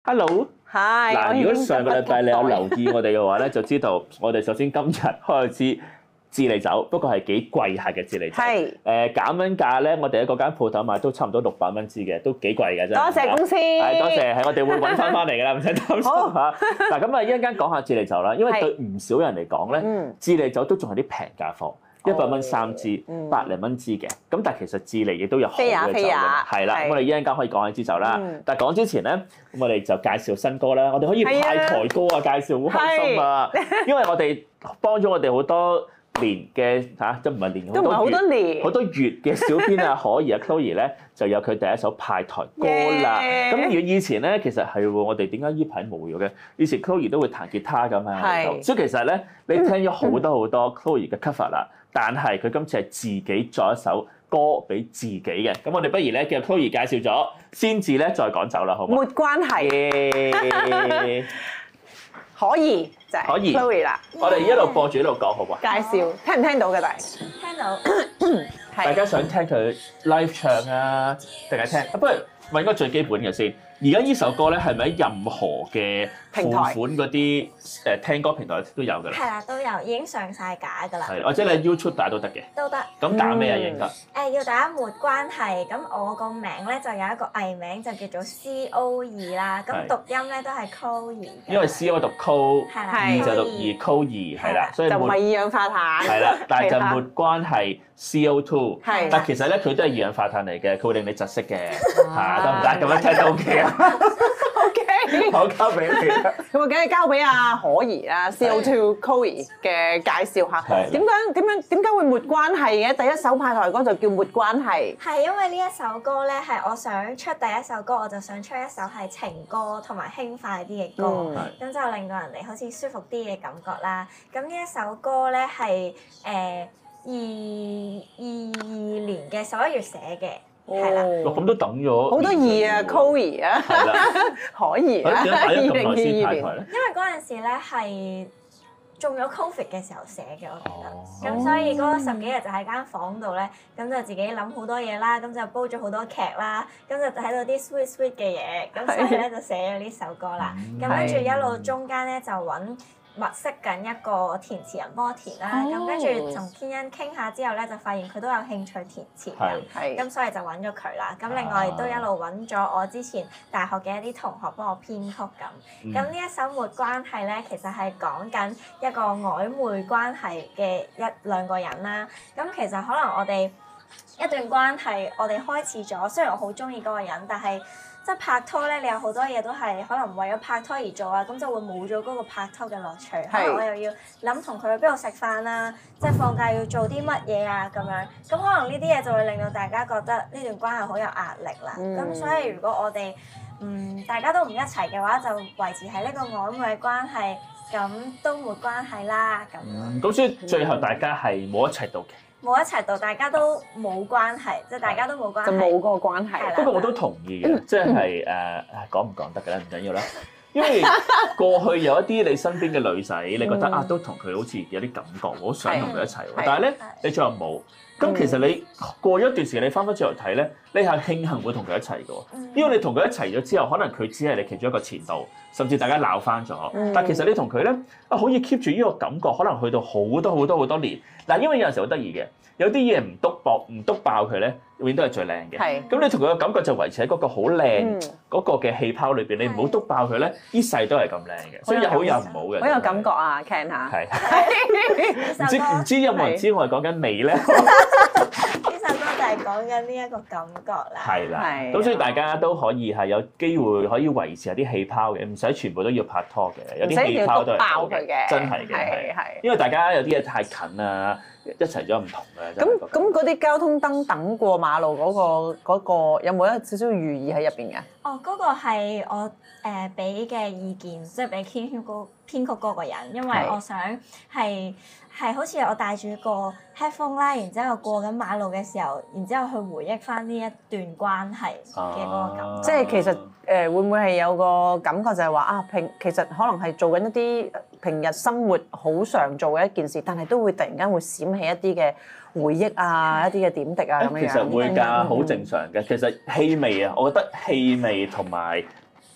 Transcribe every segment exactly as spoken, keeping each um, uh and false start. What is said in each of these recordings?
Hello， 係。 嗱，如果上個禮拜你有留意我哋嘅話咧，就知道我哋首先今日開始智利酒，不過係幾貴下嘅智利酒。 係。 誒減蚊價咧，我哋喺嗰間鋪頭買都差唔多六百蚊支嘅，都幾貴嘅真係。 多謝公司。 係多謝，係我哋會揾翻翻嚟㗎啦，唔使擔心嚇。嗱咁啊，一陣間講下智利酒啦，因為對唔少人嚟講咧，智利酒都仲係啲平價貨。一百蚊三支，百零蚊支嘅。咁但係其實智利亦都有好嘅酒嘅，係啦。咁我哋一陣間可以講下支酒啦。但係講之前咧，咁我哋就介紹新歌啦。我哋可以派台歌啊，介紹好開心啊！因為我哋幫咗我哋好多年嘅嚇，即唔係年好多月，好多月嘅小編啊，可兒啊 Chloe 咧就有佢第一首派台歌啦。咁如果以前咧，其實係喎，我哋點解呢排冇咗嘅？以前 Chloe 都會彈吉他咁啊，所以其實咧，你聽咗好多好多 Chloe 嘅 cover 啦。但係佢今次係自己作一首歌俾自己嘅，咁我哋不如咧叫 Chloe 介紹咗，先至咧再講酒啦，好唔好？ 沒關係，可以就係 Chloe 啦。 我哋一路播住一路講，好唔好？ 介紹聽唔聽到嘅？但係聽到。 大家想聽佢 live 唱啊，定係聽？不如問個最基本嘅先。而家呢首歌咧係咪喺任何嘅付款嗰啲誒聽歌平台都有㗎啦？ 係啦，都有，已經上晒架㗎啦。 係，或者你喺 YouTube 打都得嘅。 都得。 咁打咩啊？應該？ 誒要打沒關係，咁我個名咧就有一個藝名就叫做 C O 二啦，咁讀音咧都係 Chloe。 因為 C O 讀 Co， 二就讀二 Chloe 係啦，所以就唔係二氧化碳。 係啦，但係就沒關係 C O 二。係。但其實咧佢都係二氧化碳嚟嘅，佢會令你窒息嘅嚇，得唔得？咁樣聽都 OK 啊。OK，好交俾你啦。 咁啊，梗係交俾阿可兒啦 ，C O 二 Chloe 嘅介紹下。點解點樣點解會沒關係嘅？第一首派台歌就叫沒關係。 係因為呢一首歌咧，係我想出第一首歌，我就想出一首係情歌同埋輕快啲嘅歌，咁、嗯、就令到人哋好似舒服啲嘅感覺啦。咁呢一首歌咧係誒二二二年嘅十一月寫嘅。係啦， 咁都等咗好多二啊 ，Chloe 啊，可以啊，二零二二年。因為嗰陣時咧係中咗 Covid 嘅時候寫嘅，我記得。咁、哦、所以嗰十幾日就喺間房度咧，咁就自己諗好多嘢啦，咁就煲咗好多劇啦，咁就睇到啲 sweet sweet 嘅嘢，咁所以咧就寫咗呢首歌啦。咁跟住一路中間咧就揾物色緊一個填詞人幫我填啦，咁跟住同天恩傾下之後咧，就發現佢都有興趣填詞嘅，咁所以就揾咗佢啦。咁另外亦都一路揾咗我之前大學嘅一啲同學幫我編曲咁。咁呢、嗯、一首沒關係咧，其實係講緊一個曖昧關係嘅一兩個人啦。咁其實可能我哋一段關係，我哋開始咗，雖然我好中意嗰個人，但係即係拍拖咧，你有好多嘢都係可能為咗拍拖而做啊，咁就會冇咗嗰個拍拖嘅樂趣。可能我又要諗同佢去邊度食飯啊，即係放假要做啲乜嘢啊咁樣。咁可能呢啲嘢就會令到大家覺得呢段關係好有壓力啦。咁、嗯、所以如果我哋嗯大家都唔一齊嘅話，就維持喺呢個曖昧關係，咁都沒關係啦。咁樣。 咁、嗯、所以最後大家係冇一齊到嘅。 冇一齊到，大家都冇關係，即係大家都冇關係， 就冇嗰個關係。 不過我都同意嘅，即係誒誒講唔講得嘅咧，唔緊要啦。因為過去有一啲你身邊嘅女仔，你覺得啊都同佢好似有啲感覺，好想同佢一齊喎，但係咧你最後冇。咁其實你過咗一段時間，你翻返轉頭睇咧，你係慶幸會同佢一齊嘅喎，因為你同佢一齊咗之後，可能佢只係你其中一個前度，甚至大家鬧翻咗。但其實你同佢咧啊，可以 keep 住呢個感覺，可能去到好多好多好多年。嗱，因為有陣時好得意嘅，有啲嘢唔篤爆唔篤爆佢咧，永遠都係最靚嘅。咁你同佢嘅感覺就維持喺嗰個好靚嗰個嘅氣泡裏邊，你唔好篤爆佢咧，呢世都係咁靚嘅。所以有好有唔好嘅。 好有感覺啊 ，Ken 下。 係。唔知唔知有冇人知我係講緊你咧？ 呢首歌就係講緊呢一個感覺啦。係啦，咁所以大家都可以係有機會可以維持下啲氣泡嘅，唔使全部都要拍拖嘅，有啲氣泡都係爆佢嘅，真係嘅，係係。因為大家有啲嘢太近啊，一齊咗唔同嘅。 咁咁嗰啲交通燈等過馬路嗰個嗰個有冇一少少寓意喺入邊嘅？ 哦，嗰個係我誒俾嘅意見，即係俾編曲嗰編曲嗰個人，因為我想係。係好似我戴住個 headphone 啦，然之後過緊馬路嘅時候，然之後去回憶翻呢一段關係嘅嗰個感覺。 啊、即係其實誒、呃、會唔會係有個感覺就係話啊平其實可能係做緊一啲平日生活好常做嘅一件事，但係都會突然間會閃起一啲嘅回憶啊，一啲嘅點滴啊咁樣樣。 其實會㗎，好正常嘅。其實氣味啊，我覺得氣味同埋。誒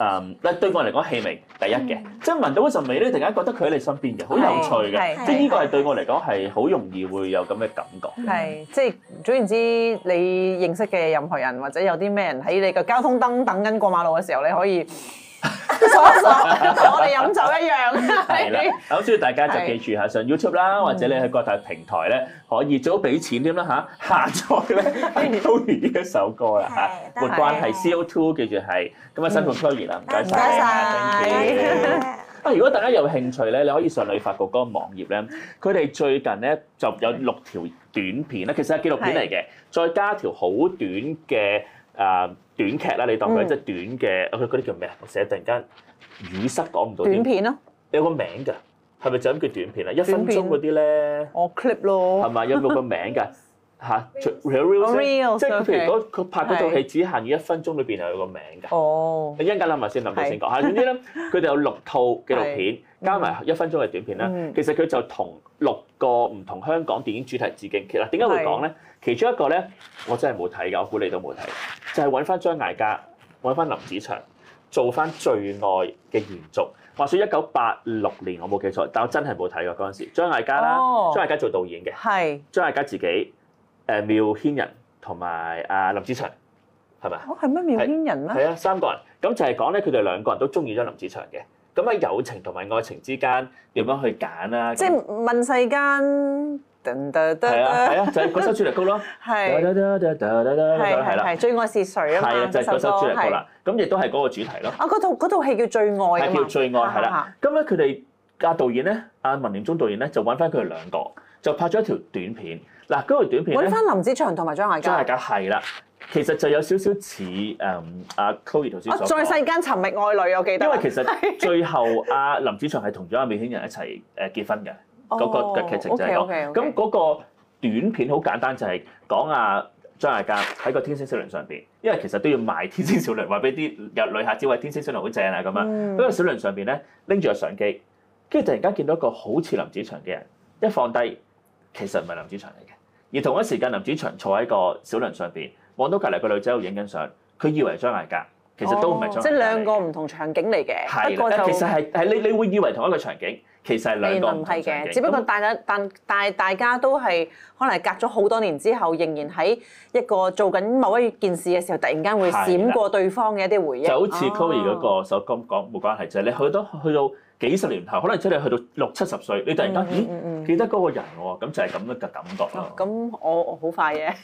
誒，嗱對我嚟講氣味第一嘅，即係聞到嗰陣味咧，突然間覺得佢喺你身邊嘅，好有趣嘅，即係呢個係對我嚟講係好容易會有咁嘅感覺。 係，即係總言之，你認識嘅任何人或者有啲咩人喺你嘅交通燈等緊過馬路嘅時候，你可以數一數，同我哋飲酒一樣。 係啦，咁所以大家就記住下上 YouTube 啦，或者你喺各大平台咧，可以最好俾錢添啦嚇，下載咧係 Chloe 呢一首歌啦嚇，沒關係 C O two 記住係咁啊，辛苦 Chloe 啦，唔該晒。 唔該晒。 啊！如果大家有興趣咧，你可以上旅發局嗰個網頁咧，佢哋最近咧就有六條短片咧，其實係紀錄片嚟嘅，再加條好短嘅誒短劇啦，你當佢即係短嘅，佢嗰啲叫咩啊？我成日突然間語塞講唔到。 短片咯， 有個名㗎，係咪就咁叫短片啊？一分鐘嗰啲咧， 我 clip 咯， 係咪有冇個名㗎？嚇 reels 即係譬如嗰佢拍嗰套戲只限於一分鐘裏邊係有個名㗎。 哦， 你一陣間諗埋先，諗到先講。係總之咧，佢哋有六套紀錄片，加埋一分鐘嘅短片啦。其實佢就同六個唔同香港電影主題致敬。其實點解會講咧？其中一個咧，我真係冇睇㗎，我估你都冇睇，就係揾翻張艾嘉，揾翻林子祥做翻《最愛》嘅延續。話說一九八六年，我冇記錯，但我真係冇睇過嗰陣時。張艾嘉啦，張艾嘉做導演嘅，係張艾嘉自己。誒繆騫人同埋阿林子祥係咪？ 哦，係咩繆騫人咩？ 係啊，三個人。咁就係講咧，佢哋兩個人都中意咗林子祥嘅。咁喺友情同埋愛情之間點樣去揀啊？ 即係問世間，噔噔噔。 係啊係啊，就係嗰首主題曲咯。 係。係係係。最愛是誰啊嘛？ 係啊，就係嗰首主題曲啦。咁亦都係嗰個主題咯。 啊，嗰套嗰套戲叫《最愛》啊嘛。 係叫《最愛》係啦。咁咧，佢哋阿導演咧，阿文念中導演咧，就揾翻佢哋兩個，就拍咗一條短片。嗱，嗰條短片咧， 揾翻林子祥同埋張艾嘉。 張艾嘉係啦，其實就有少少似誒阿 Chloe 頭先所講。 在世間尋覓愛侶，我記得。 因為其實最後阿林子祥係同咗阿繆騫人一齊誒結婚嘅，嗰個嘅劇情就係講。咁嗰個短片好簡單，就係講阿張艾嘉喺個天星小輪上邊，因為其實都要賣天星小輪，話俾啲入旅客知，喂，天星小輪好正啊咁樣。嗰個小輪上邊咧拎住個相機，跟住突然間見到一個好似林子祥嘅人，一放低，其實唔係林子祥嚟嘅。而同一時間，林子祥坐喺個小輪上邊，望到隔離個女仔喺度影緊相，佢以為係張艾嘉，其實都唔係張艾嘉。 即係兩個唔同場景嚟嘅。 係啦，其實係係你你會以為同一個場景，其實係兩個唔同場景。 只不過大家但但係大家都係可能係隔咗好多年之後，仍然喺一個做緊某一件事嘅時候，突然間會閃過對方嘅一啲回憶。 就好似 Chloe 嗰個首歌講冇關係，就係你去到去到幾十年後，可能即係你去到六七十歲，你突然間咦記得嗰個人喎，咁就係咁樣嘅感覺咯。 咁我好快嘅，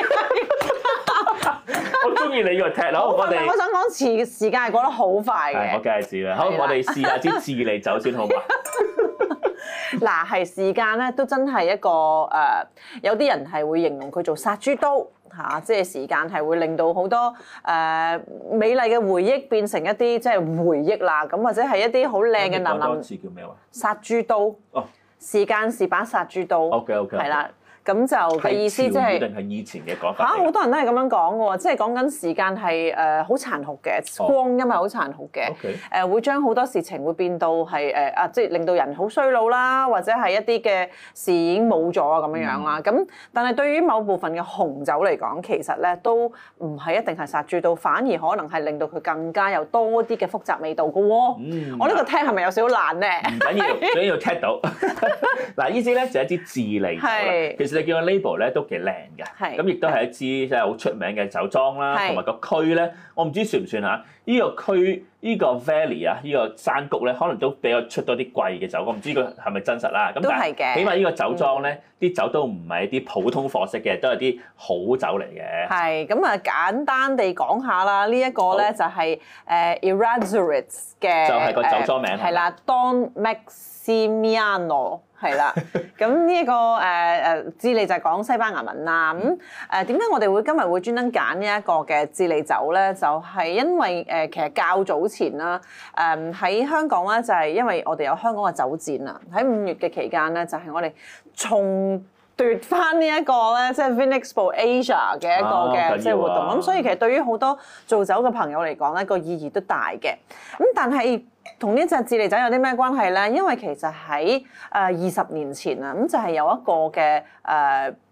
我中意你個踢咯。我哋我想講時時間係過得好快嘅。 我梗係知啦。好，我哋試下支智利酒先好嘛？ 嗱，係時間咧，都真係一個誒，有啲人係會形容佢做殺豬刀。嚇！即係時間係會令到好多誒、呃、美麗嘅回憶變成一啲即係回憶啦，咁或者係一啲好靚嘅男男。 嗰次叫咩話？ 殺豬刀。哦。時間是把殺豬刀。 OK OK。係啦。 咁就嘅意思即係定係以前嘅講法。 嚇！好多人都係咁樣講嘅喎，即係講緊時間係誒好殘酷嘅，光陰係好殘酷嘅。 OK。 誒會將好多事情會變到係誒啊，即係令到人好衰老啦，或者係一啲嘅事已經冇咗啊咁樣樣啦。咁、嗯、但係對於某部分嘅紅酒嚟講，其實咧都唔係一定係殺豬刀，反而可能係令到佢更加有多啲嘅複雜味道嘅喎。嗯。我呢個聽係咪有少少難咧？ 唔緊要，最緊要聽到。嗱，呢支咧就係一支智利酒啦。其實你見個 label 咧都幾靚嘅，咁亦都係一支即係好出名嘅酒莊啦，同埋個區咧，我唔知算唔算嚇？呢個區呢個 valley 啊，呢個山谷咧，可能都比較出多啲貴嘅酒，我唔知佢係咪真實啦。咁但係起碼呢個酒莊咧，啲酒都唔係一啲普通貨色嘅，都係啲好酒嚟嘅。係咁啊，簡單地講下啦，呢一個咧就係誒 Errázuriz 嘅， 就係個酒莊名係啦 Don Maximiano。係啦，咁呢一個誒誒智利就係講西班牙文啦。咁誒點解我哋會今日會專登揀呢一個嘅智利酒咧？就係、是、因為誒、呃、其實較早前啦，誒、呃、喺香港咧就係因為我哋有香港嘅酒展啊。喺五月嘅期間咧，就係、是、我哋重奪翻呢一個咧，即係 Vinexpo Asia 嘅一個嘅即係活動。咁、啊、所以其實對於好多做酒嘅朋友嚟講咧，個意義都大嘅。咁但係，同呢隻智利酒有啲咩關係咧？因為其實喺誒二十年前啊，咁就係有一個嘅誒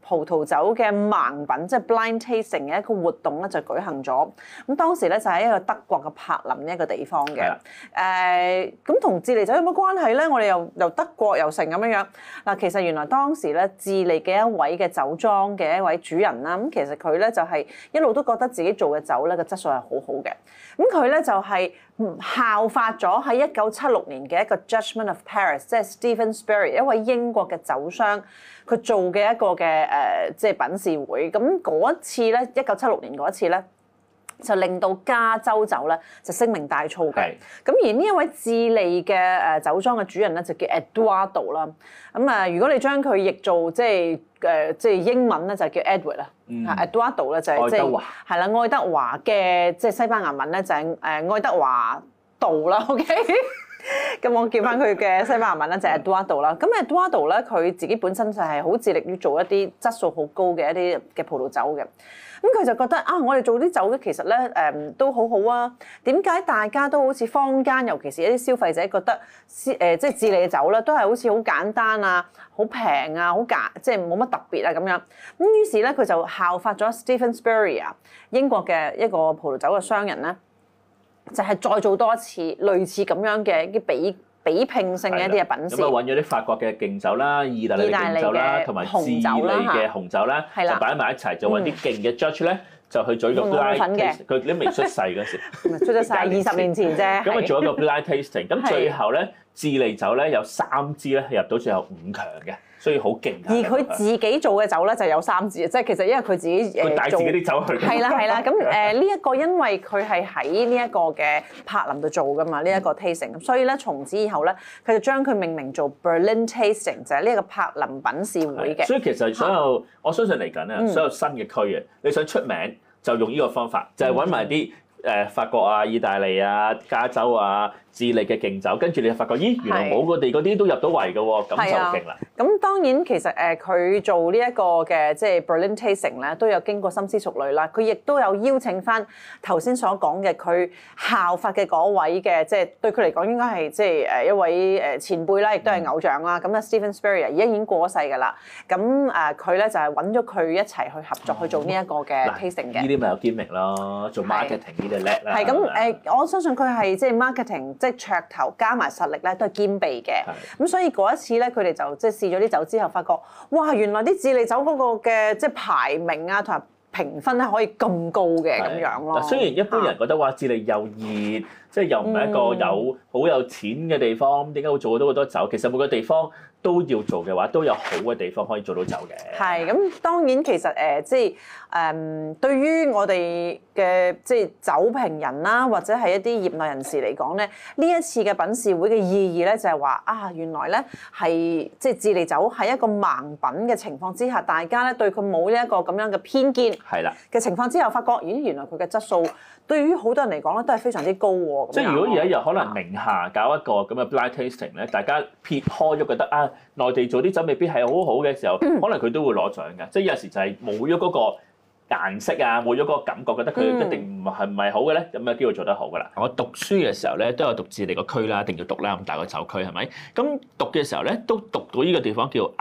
葡萄酒嘅盲品，即係 blind tasting 嘅一個活動咧，就舉行咗。咁當時咧就喺一個德國嘅柏林一個地方嘅。誒咁同智利酒有乜關係咧？我哋又由德國又成咁樣樣。嗱，其實原來當時咧智利嘅一位嘅酒莊嘅一位主人啦，咁其實佢咧就係一路都覺得自己做嘅酒咧個質素係好好嘅。咁佢咧就係效法咗喺一九七六年嘅一個 Judgment of Paris， 即係 Stephen Sperry 一位英國嘅酒商，佢做嘅一個嘅誒、呃、即係品試會。咁嗰一次咧，一九七六年嗰一次咧，就令到加州酒咧就聲名大噪嘅。咁而呢一位智利嘅誒酒莊嘅主人咧就叫 Eduardo 啦。咁啊，如果你將佢譯做即係誒即係英文咧就叫 Edward 啦。嗯、Eduardo 咧就係即係係啦，愛德華嘅即係西班牙文咧就係誒愛德華道啦。OK。咁我叫翻佢嘅西班牙文咧就係 Eduardo 啦。咁 Eduardo 咧佢自己本身就係好致力於做一啲質素好高嘅一啲嘅葡萄酒嘅。咁佢就覺得啊，我哋做啲酒咧其實咧誒、嗯、都好好啊。點解大家都好似坊間，尤其是一啲消費者覺得誒、呃、即係智利嘅酒咧，都係好似好簡單啊、好平啊、好簡即係冇乜特別啊咁樣。咁於是咧佢就效法咗 Stephen Sperry 啊，英國嘅一個葡萄酒嘅商人咧。就係再做多一次類似咁樣嘅一啲比比拼性嘅一啲嘅品試。咁啊揾咗啲法國嘅勁酒啦、意大利嘅勁酒啦，同埋智利嘅紅酒啦，就擺埋一齊，就揾啲勁嘅 judge 咧，就去做一個 blind tasting。佢都未出世嗰時， 出咗世二十年前啫。 咁啊做一個 blind tasting，咁最後咧智利酒咧有三支咧入到最後五強嘅。所以好勁， 而佢自己做嘅酒咧就有三支，即係其實因為佢自己誒佢帶自己啲酒去。 係啦係啦，咁誒呢一個因為佢係喺呢一個嘅柏林度做噶嘛，呢、這、一個 tasting，咁所以咧從此以後咧，佢就將佢命名做 Berlin Tasting， 就係呢一個柏林品試會嘅。 所以其實所有、嗯、我相信嚟緊咧，所有新嘅區嘅，你想出名就用呢個方法，就係揾埋啲。誒法國啊、意大利啊、加州啊、智利嘅勁酒，跟住你就發覺，咦，原來我個地嗰啲都入到圍嘅喎，咁就勁啦。 咁當然其實誒佢做呢一個嘅即係 Berlin Tasting 咧，都有經過深思熟慮啦。佢亦都有邀請翻頭先所講嘅佢效法嘅嗰位嘅，即係對佢嚟講應該係即係誒一位誒前輩啦，亦都係偶像啦。咁啊 Stephen Sperry 而家已經過咗世㗎啦。咁誒佢咧就係揾咗佢一齊去合作去做呢一個嘅 tasting 嘅。 呢啲咪有 gimmick 咯，做 marketing 叻啦， 係咁誒，我相信佢係即係 marketing，即係噱頭加埋實力咧，都係兼備嘅。咁所以嗰一次咧，佢哋就即係試咗啲酒之後，發覺哇，原來啲智利酒嗰個嘅即係排名啊，同埋評分咧可以咁高嘅咁樣咯。 嗱，雖然一般人覺得話智利又熱，即係又唔係一個有好有錢嘅地方，點解會做到好多酒？其實每個地方都要做嘅話，都有好嘅地方可以做到酒嘅。 係咁，當然其實誒、呃，即係誒、呃，對於我哋嘅即係酒評人啦，或者係一啲業內人士嚟講咧，呢一次嘅品試會嘅意義咧，就係話啊，原來咧係即係智利酒喺一個盲品嘅情況之下，大家咧對佢冇呢一個咁樣嘅偏見係啦嘅情況之下，發覺咦，原來佢嘅質素對於好多人嚟講咧都係非常之高喎。 即係如果有一日可能名下搞一個咁嘅 blind tasting 咧，大家撇開咗覺得啊，內地做啲酒未必係好好嘅時候，嗯、可能佢都會攞獎嘅。即係有時就係冇咗嗰個顏色啊，冇咗嗰個感覺，覺得佢一定唔係唔係好嘅咧，有咩機會做得好㗎啦？我讀書嘅時候咧，都有讀智利個區啦，一定要讀啦，咁大個酒區係咪？咁讀嘅時候咧，都讀到呢個地方叫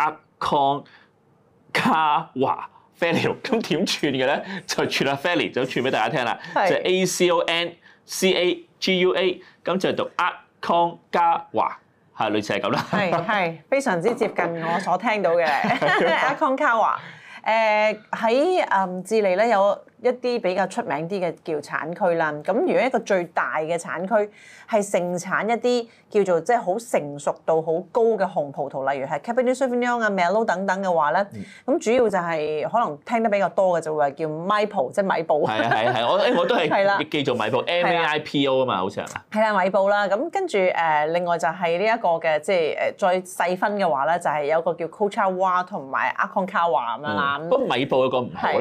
Aconcagua Valley， 咁點串嘅咧？就串下 Valley，就串俾大家聽啦，就係 A C O N C A G U A， 咁就讀 Aconcagua。係類似係咁啦， 係係非常之接近我所聽到嘅 Aconcagua。誒喺誒智利咧有一啲比較出名啲嘅叫產區啦。咁如果一個最大嘅產區係盛產一啲叫做即係好成熟度好高嘅紅葡萄，例如係 Cabernet Sauvignon 啊、Merlot 等等嘅話咧，咁、嗯、主要就係可能聽得比較多嘅就會係叫 Maipol， 即係米埔。係係係，我誒我都係記做米埔 M A I P O 啊嘛，好似係嘛？ 係啦，米埔啦。咁跟住誒，另外就係呢一個嘅即係誒再細分嘅話咧，就係有個叫 Colchagua 同埋 Aconcagua 咁樣啦。 不過米埔有個唔好咧，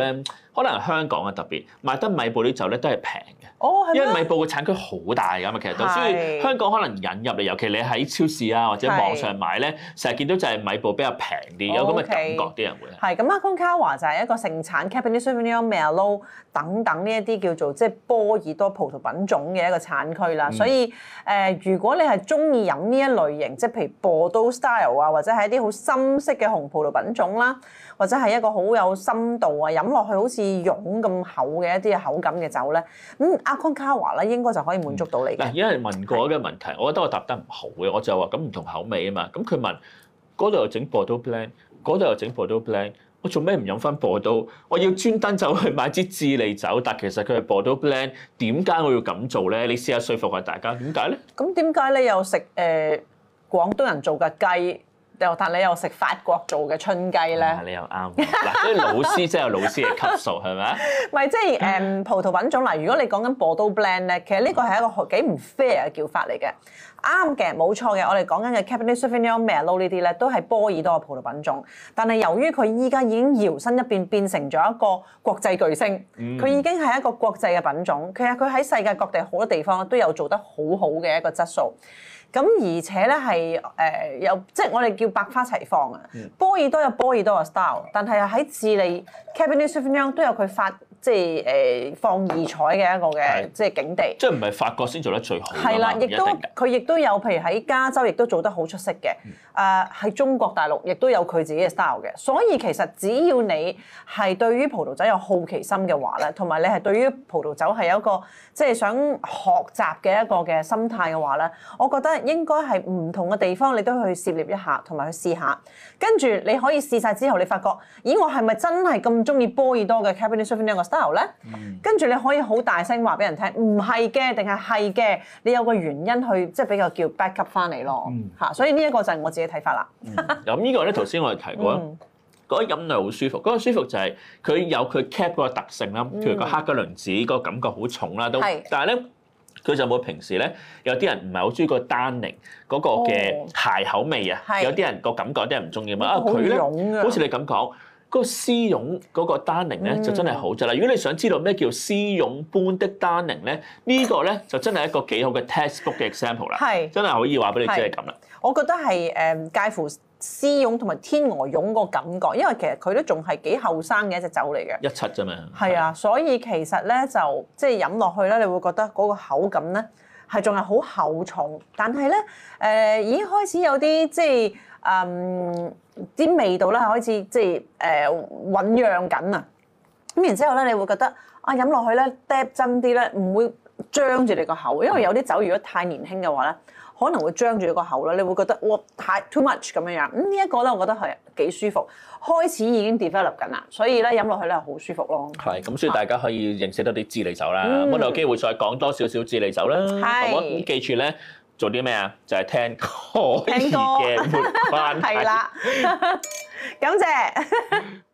可能香港嘅特別賣得米埔啲酒咧都係平嘅。 哦，係咩？ 因為米埔嘅產區好大㗎嘛，其實都，所以香港可能引入嚟，尤其你喺超市啊或者網上買咧，成日見到就係米埔比較平啲，有咁嘅感覺，啲人會係。咁 Aconcagua 就係一個盛產 Cabernet Sauvignon、Merlot 等等呢一啲叫做即係波爾多葡萄品種嘅一個產區啦。所以誒，如果你係中意飲呢一類型，即係譬如 Bordeaux style 啊，或者係一啲好深色嘅紅葡萄品種啦，或者係一個好有深度啊，飲落去好似絨咁厚嘅一啲口感嘅酒咧，咁 Aconcagua 咧應該就可以滿足到你嘅。 嗱，有人問過一個問題，我覺得我答得唔好嘅，我就話咁唔同口味啊嘛。咁佢問嗰度又整 Bordeaux Blend， 嗰度又整 Bordeaux Blend， 我做咩唔飲翻 Bordeaux？ 我要專登走去買支智利酒，但其實佢係 Bordeaux Blend， 點解我要咁做咧？你試下説服下大家，點解咧？ 咁點解你又食誒廣東人做嘅雞？又但你又食法國做嘅春雞咧、啊？ 你又啱嗱，所以老師真係有老師嘅級數係咪啊？ 唔係即係誒葡萄品種嗱，如果你講緊 Bordeaux Blend 咧，其實呢個係一個幾唔 fair 嘅叫法嚟嘅。啱嘅，冇錯嘅，我哋講緊嘅 Cabernet Sauvignon、Merlot 呢啲咧，都係波爾多嘅葡萄品種。但係由於佢依家已經搖身一變，變成咗一個國際巨星，佢、嗯、已經係一個國際嘅品種。其實佢喺世界各地好多地方都有做得好好嘅一個質素。咁而且咧係誒有即係我哋叫百花齊放啊！嗯、波爾多有波爾多嘅 style， 但係喺智利 Cabernet Sauvignon 都有佢發即係誒、呃、放異彩嘅一個嘅即係境地。即係唔係法國先做得最好？係啦，亦都佢亦都有，譬如喺加州亦都做得好出色嘅。誒喺、嗯呃、中國大陸亦都有佢自己嘅 style 嘅。所以其實只要你係對於葡萄酒有好奇心嘅話咧，同埋你係對於葡萄酒係有一個即係想學習嘅一個嘅心態嘅話咧，我覺得應該係唔同嘅地方你都去涉獵一下，同埋去試下。跟住你可以試晒之後，你發覺，咦，我係咪真係咁中意波爾多嘅 Cabernet Sauvignon 嘅 style 咧？嗯、跟住你可以好大聲話俾人聽，唔係嘅，定係係嘅。你有個原因去即係比較叫 back up 翻嚟咯。嚇、嗯，所以呢一個就係我自己睇法啦。 咁、嗯、呢個咧，頭先我哋提過，嗰啲飲落好舒服。嗰、嗰個舒服就係佢有佢 cap 嗰個特性啦，譬如個黑加侖子嗰個感覺好重啦，都。是但係咧。佢就冇平時咧，有啲人唔係好中意個單寧嗰個嘅鞋口味啊，哦、有啲人個感覺，有啲人唔中意嘛。啊，佢咧好似你咁講，嗰、嗰個絲絨嗰個單寧咧就真係好質啦。嗯、如果你想知道咩叫絲絨般的單寧咧，呢個、呢個咧就真係一個幾好嘅 textbook 嘅 example 啦。係是，真係可以話俾你知係咁啦。 我覺得係誒介乎絲絨同埋天鵝絨個感覺，因為其實佢都仲係幾後生嘅一隻酒嚟嘅， 一七啫嘛。 係啊，所以其實咧就即係飲落去咧，你會覺得嗰個口感咧係仲係好厚重，但係咧誒已經開始有啲即係誒啲味道咧開始即係誒醖釀緊啊。咁然之後咧，你會覺得啊飲落去咧嗒真啲咧，唔會張住你個口，因為有啲酒如果太年輕嘅話咧，可能會張住個口啦，你會覺得哇太 too much 咁樣樣。咁、嗯這個、呢一個咧，我覺得係幾舒服，開始已經 develop 緊啦，所以咧飲落去咧好舒服咯。係， 咁所以大家可以認識多啲智利酒啦。咁、嗯、我哋有機會再講多少少智利酒啦。係是，好咁記住咧，做啲咩啊？就係、是、聽可兒嘅沒關係。係啦，感謝。